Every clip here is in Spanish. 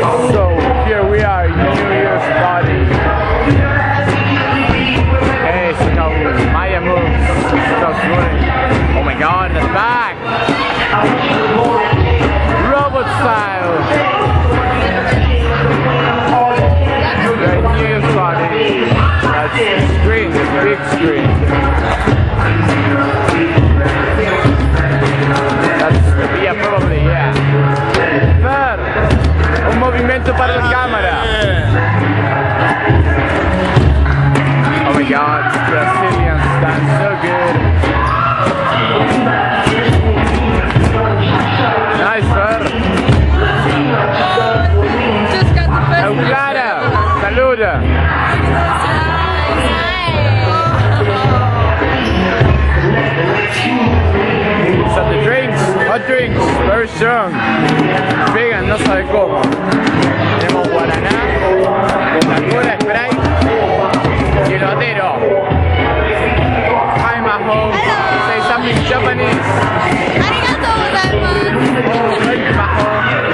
So here we are, New Year's party. Hey, see how Maya moves. So smooth. Oh my god, the back! Robot style! The New Year's party. That's the screen, the big screen. That's, yeah, probably, yeah. Fer, un movimento para la cámara. Oh my god, Brazilians dance so good. Nice, Fer. Just got the first. Euclara, saluda. So the drinks, hot drinks, very strong. Vegan, no sabe cómo. Tenemos guaraná, Coca-Cola, Sprite y elotero. Hi Maho, say something Japanese. Arigatou gozaimasu. Thank you, Maho.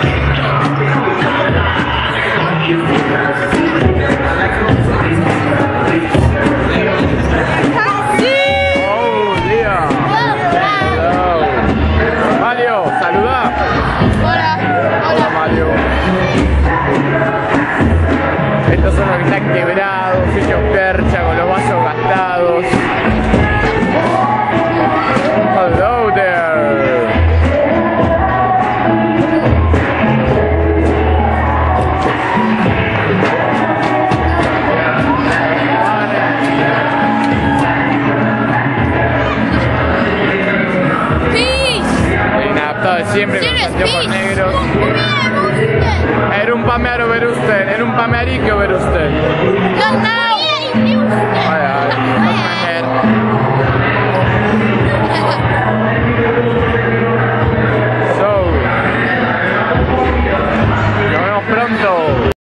Estos son los que están quebrados, hechos percha con los vasos gastados. Hello there. Peace. Inadaptado de siempre con los anteojos negros. Era un pamearo ver usted, era un pamearico ver usted.